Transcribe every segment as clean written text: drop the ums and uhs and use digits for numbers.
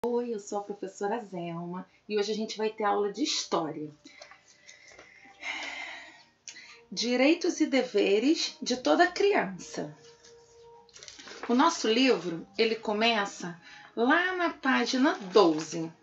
Oi, eu sou a professora Zelma e hoje a gente vai ter aula de História. Direitos e deveres de toda criança. O nosso livro, ele começa lá na página 12.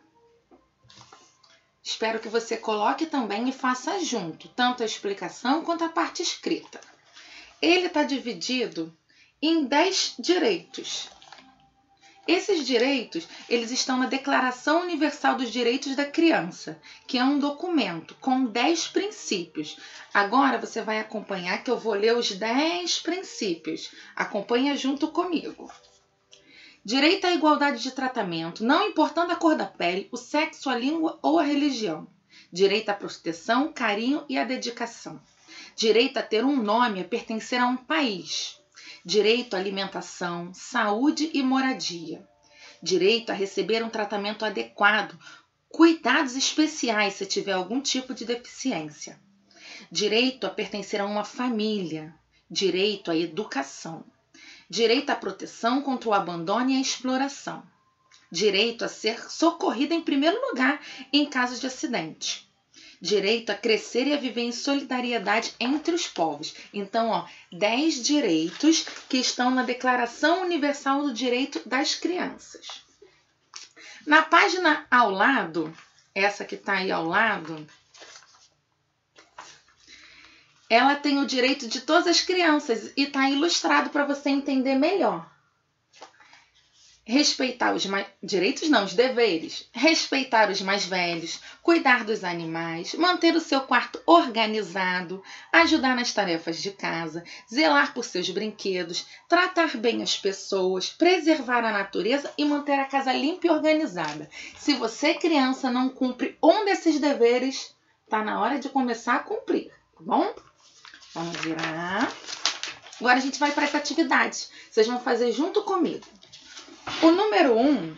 Espero que você coloque também e faça junto, tanto a explicação quanto a parte escrita. Ele está dividido em 10 direitos. Esses direitos, eles estão na Declaração Universal dos Direitos da Criança, que é um documento com 10 princípios. Agora você vai acompanhar que eu vou ler os 10 princípios. Acompanha junto comigo. Direito à igualdade de tratamento, não importando a cor da pele, o sexo, a língua ou a religião. Direito à proteção, carinho e à dedicação. Direito a ter um nome, a pertencer a um país. Direito à alimentação, saúde e moradia. Direito a receber um tratamento adequado, cuidados especiais se tiver algum tipo de deficiência. Direito a pertencer a uma família. Direito à educação. Direito à proteção contra o abandono e a exploração. Direito a ser socorrido em primeiro lugar em caso de acidente. Direito a crescer e a viver em solidariedade entre os povos. Então, 10 direitos que estão na Declaração Universal do Direito das Crianças. Na página ao lado, essa que está aí ao lado, ela tem o direito de todas as crianças e está ilustrado para você entender melhor. Respeitar os os deveres. Respeitar os mais velhos, cuidar dos animais, manter o seu quarto organizado, ajudar nas tarefas de casa, zelar por seus brinquedos, tratar bem as pessoas, preservar a natureza e manter a casa limpa e organizada. Se você, criança, não cumpre um desses deveres, está na hora de começar a cumprir, tá bom? Vamos virar. Agora a gente vai para as atividades. Vocês vão fazer junto comigo. O número 1,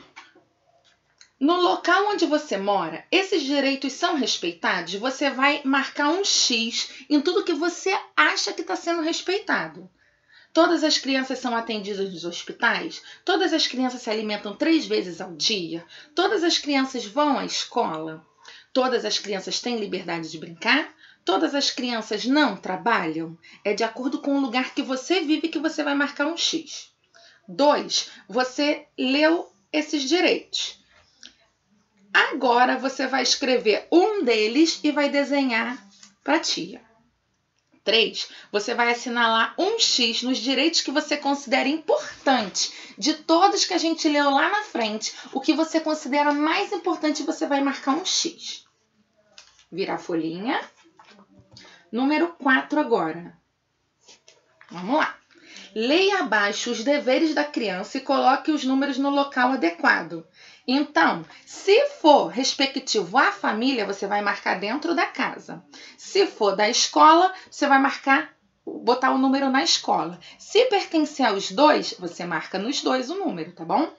no local onde você mora, esses direitos são respeitados? Você vai marcar um X em tudo que você acha que está sendo respeitado. Todas as crianças são atendidas nos hospitais? Todas as crianças se alimentam 3 vezes ao dia? Todas as crianças vão à escola? Todas as crianças têm liberdade de brincar? Todas as crianças não trabalham? É de acordo com o lugar que você vive que você vai marcar um X. 2, você leu esses direitos. Agora você vai escrever um deles e vai desenhar para a tia. 3, você vai assinalar um X nos direitos que você considera importante. De todos que a gente leu lá na frente, o que você considera mais importante, você vai marcar um X. Virar a folhinha. Número 4 agora. Vamos lá. Leia abaixo os deveres da criança e coloque os números no local adequado. Então, se for respectivo à família, você vai marcar dentro da casa. Se for da escola, você vai botar o número na escola. Se pertencer aos dois, você marca nos dois o número, tá bom?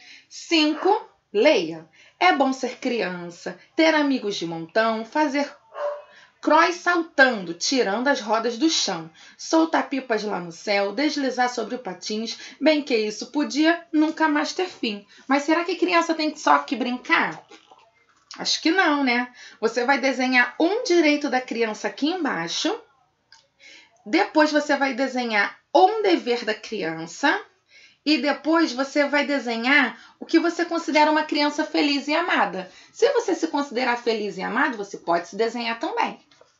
5, leia. É bom ser criança, ter amigos de montão, fazer cross saltando, tirando as rodas do chão, soltar pipas lá no céu, deslizar sobre o patins, bem que isso podia nunca mais ter fim. Mas será que criança tem só que brincar? Acho que não, né? Você vai desenhar um direito da criança aqui embaixo, depois você vai desenhar um dever da criança e depois você vai desenhar o que você considera uma criança feliz e amada. Se você se considerar feliz e amado, você pode se desenhar também.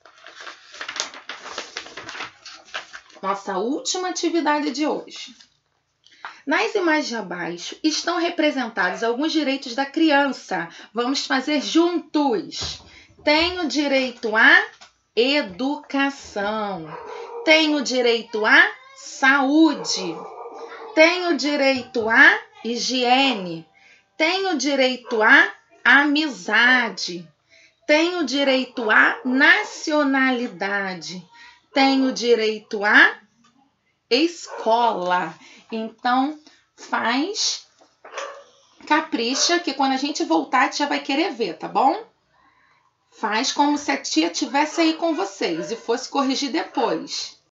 Nossa última atividade de hoje. Nas imagens abaixo estão representados alguns direitos da criança. Vamos fazer juntos. Tenho direito à educação. Tenho direito à saúde. Tenho direito à higiene. Tenho direito à amizade. Tenho direito à nacionalidade. Tenho direito à escola. Então, capricha, que quando a gente voltar, a tia vai querer ver, tá bom? Faz como se a tia estivesse aí com vocês e fosse corrigir depois.